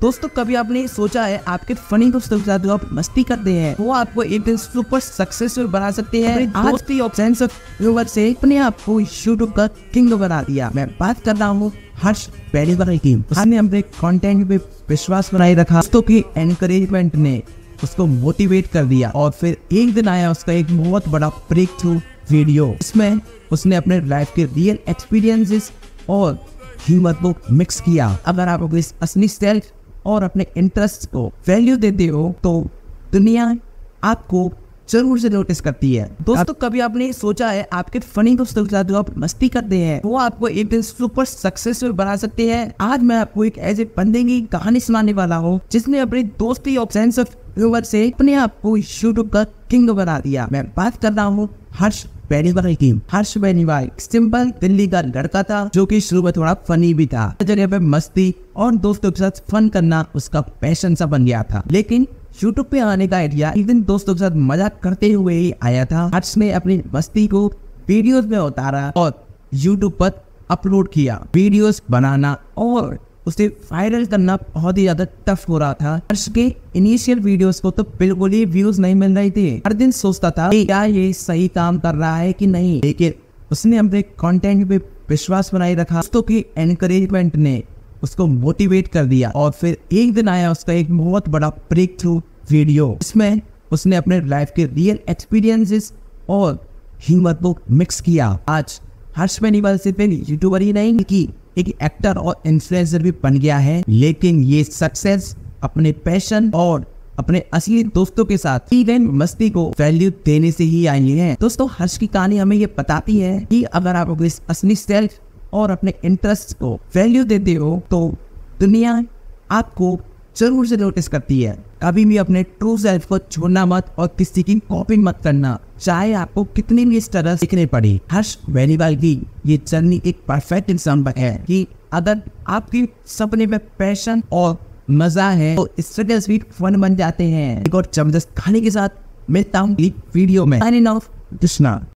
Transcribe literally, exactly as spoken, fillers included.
दोस्तों कभी आपने सोचा है आपके फनी दोस्तों के साथ जो आप मस्ती करते हैं वो आपको एक दिन सुपर सक्सेसफुल बना सकते हैं। दोस्ती और सेंस ऑफ ह्यूमर से अपने आप को यूट्यूब का किंग बना दिया। मैं बात कर रहा हूँ हर्ष बेनीवाल की। उसने अपने कंटेंट पे विश्वास बनाए रखा, दोस्तों की एनकरेजमेंट ने उसको मोटिवेट कर दिया और फिर एक दिन आया उसका एक बहुत बड़ा ब्रेक थ्रू वीडियो। इसमें उसने अपने लाइफ के रियल एक्सपीरियंसेस और ह्यूमर को मिक्स किया। अगर आप अपने असली सेल्फ और अपने इंटरेस्ट को वैल्यू देते हो तो दुनिया आपको जरूर से नोटिस करती है। दोस्तों कभी आपने सोचा है आपके फनी दोस्तों के साथ जो आप मस्ती करते हैं वो आपको एक दिन सुपर सक्सेसफुल बना सकते हैं। आज मैं आपको एक ऐसे बंदे की कहानी सुनाने वाला हूँ जिसने अपनी दोस्ती और सेंस ऑफ ह्यूमर से अपने आप को यूट्यूब का किंग बना दिया। मैं बात कर रहा हूँ हर्ष बेनीवाल की। हर्ष बेनीवाल सिंपल दिल्ली का लड़का था जो कि शुरू में थोड़ा फनी भी था। जगह पे मस्ती और दोस्तों के साथ फन करना उसका पैशन सा बन गया था। लेकिन यूट्यूब पे आने का आइडिया एक दिन दोस्तों के साथ मजाक करते हुए ही आया था। हर्ष ने अपनी मस्ती को वीडियोस में उतारा और यूट्यूब पर अपलोड किया। वीडियोस बनाना और उसे वायरल करना बहुत ही ज्यादा टफ हो रहा था। हर्ष के इनिशियल वीडियोस को तो बिल्कुल ही व्यूज नहीं मिल रहे थे। हर दिन सोचता था क्या ये सही काम कर रहा है कि नहीं, लेकिन उसने अपने कंटेंट पे विश्वास बनाए रखा, दोस्तों की एनकरेजमेंट ने उसको मोटिवेट कर दिया और फिर एक दिन आया उसका एक बहुत बड़ा ब्रेक थ्रू वीडियो। इसमें उसने अपने लाइफ के रियल एक्सपीरियंसेस और ह्यूमर को मिक्स किया। आज हर्ष बेनीवाल सिर्फ एक यूट्यूबर ही नहीं कि एक एक्टर और इन्फ्लुएंसर भी बन गया है, लेकिन ये सक्सेस अपने पैशन और अपने असली दोस्तों के साथ इवन मस्ती को वैल्यू देने से ही आई है। दोस्तों हर्ष की कहानी हमें ये बताती है कि अगर आप अपने असली सेल्फ और अपने इंटरेस्ट को वैल्यू देते हो तो दुनिया आपको जरूर से नोटिस करती है। कभी भी अपने ट्रू सेल्फ को छोड़ना मत और किसी की कॉपी मत करना, चाहे आपको कितनी भी इस तरह सीखने पड़े। हर्ष बेनीवाल की ये जर्नी एक परफेक्ट एग्जाम्पल है कि अगर आपकी सपने में पैशन और मजा है तो स्ट्रगल भी फन बन जाते हैं। एक और जबरदस्त कहानी के साथ मिलता हूँ वीडियो में। Signing off Krishna.